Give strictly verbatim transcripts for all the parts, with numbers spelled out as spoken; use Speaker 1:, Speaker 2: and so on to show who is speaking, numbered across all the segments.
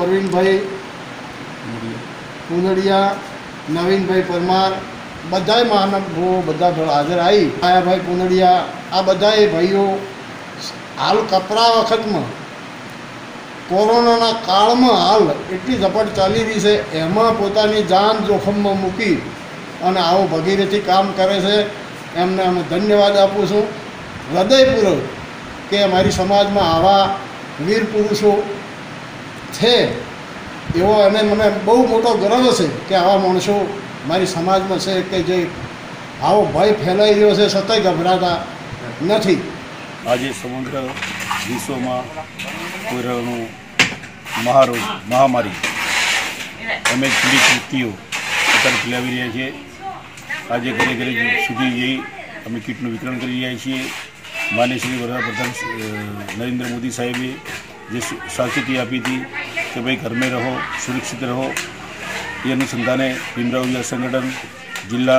Speaker 1: प्रवीण भाई कुंदड़िया, नवीन भाई परमार, बधाए महानुभावो बधा हाजर आई। आया भाई कुंदड़िया, आ बधाए भाईओ हाल कपरा वखत में कोरोना काल में हाल एटली झपट चाली रही है, एमां पोतानी जान जोखम में मूकी अने आवो भगीरथी काम करे छे। एमने अमे धन्यवाद आपू छूं हृदयपूर्वक के अमारी समाज में आवा वीर पुरुषों छे एवो अने मने बहु मोटो गर्व है कि आवा माणसो मारी समाज में छे कि जे आवो भय फैलाई रह्यो छे छतांय गभराता नथी।
Speaker 2: आज समग्र विश्व में कोरोना महारोग महामारी अमे पीड़ित व्यक्तिओ અત્યારે ફેલાવી રહ્યા છે। આજે ઘરે ઘરે સુધી જઈ અમે કીટનું વિતરણ કરી રહ્યા છીએ। માનનીય શ્રી વડાપ્રધાન નરેન્દ્ર મોદી સાહેબે જે સાવચેતી આપી હતી કે ભાઈ घर में रहो, सुरक्षित रहो, એ અનુસંધાને ભીમરાવ યુવા સંગઠન જિલ્લા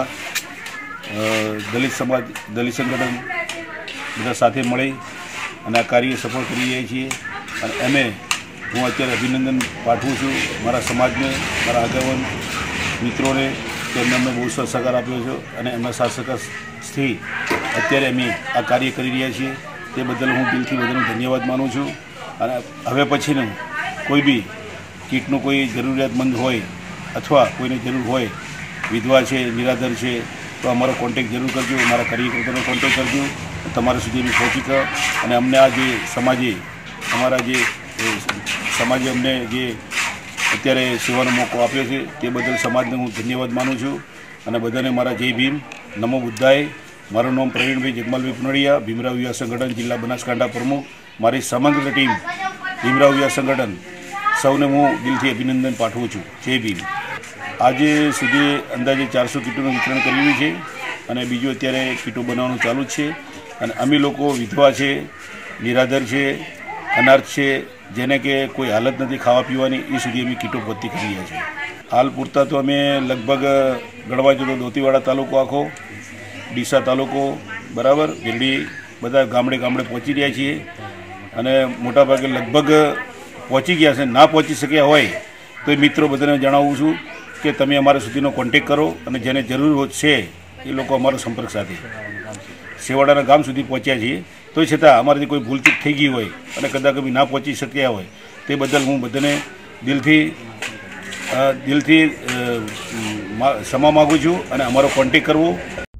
Speaker 2: દલિત સમાજ દલિત સંગઠન બધા સાથે મળી અને આ કાર્ય સફળ કરી રહ્યા છીએ। અને અમે હું અત્યારે અભિનંદન પાઠવું છું મારા સમાજને, મારા આગેવાન મિત્રોને કે એમને અમને બહુ સહકાર આપ્યો છે અને એમના સાથ સહકારથી અત્યારે અમે આ કાર્ય કરી રહ્યા છીએ। તે બદલ હું દિલથી બધાનો ધન્યવાદ માનું છું। અને હવે પછીનું કોઈ બી કીટનું કોઈ જરૂરિયાતમંદ હોય અથવા કોઈને જરૂર હોય, વિધવા છે, નિરાધાર છે, તો અમારો કોન્ટેક્ટ જરૂર કરજો, મારા કાર્યકર્તાનો કોન્ટેક્ટ કરજો, તમારા સુધી અમે પહોંચી કર અને અમને આ જે સમાજે અમારા જે સમાજે અમને જે અત્યારે સેવાનો મોકો આપ્યો છે તે બદલ સમાજને હું ધન્યવાદ માનું છું। અને બધાને મારા જય ભીમ, નમો બુદ્ધાય। મારું નામ પ્રવીણભાઈ જગમાલભાઈ પુનડિયા, ભીમરાવ યુવા સંગઠન જિલ્લા બનાસકાંઠા પ્રમુખ। મારી સમગ્ર ટીમ ભીમરાવ યુવા સંગઠન સૌને હું દિલથી અભિનંદન પાઠવું છું। જય ભીમ। આજે સુધી અંદાજે ચારસો કીટોનું વિતરણ કર્યું છે અને બીજું અત્યારે કીટો બનાવવાનું ચાલુ જ છે। અને અમે લોકો વિધવા છે, નિરાધાર છે, અનાથ છે, જેને કે કોઈ હાલત નથી ખાવા પીવાની, એ સુધી અમે કીટો ભરતી કરી રહ્યા છીએ। હાલ પૂરતા તો અમે લગભગ ગણવા જો તો દોતીવાડા તાલુકો આખો, ડીસા તાલુકો બરાબર, ભીલડી બધા ગામડે ગામડે પહોંચી રહ્યા છીએ અને મોટાભાગે લગભગ પહોંચી ગયા છે। ના પહોંચી શક્યા હોય તો એ મિત્રો બધાને જણાવું છું કે તમે અમારા સુધીનો કોન્ટેક કરો અને જેને જરૂર છે એ લોકો અમારો સંપર્ક સાથે સેવાડાના ગામ સુધી પહોંચ્યા છીએ। તો છતાં અમારાથી કોઈ ભૂલચૂક થઈ ગઈ હોય અને કદાચ અમે ના પહોંચી શક્યા હોય તે બદલ હું બધાને દિલથી દિલથી ક્ષમા માગું છું અને અમારો કોન્ટેક કરવો।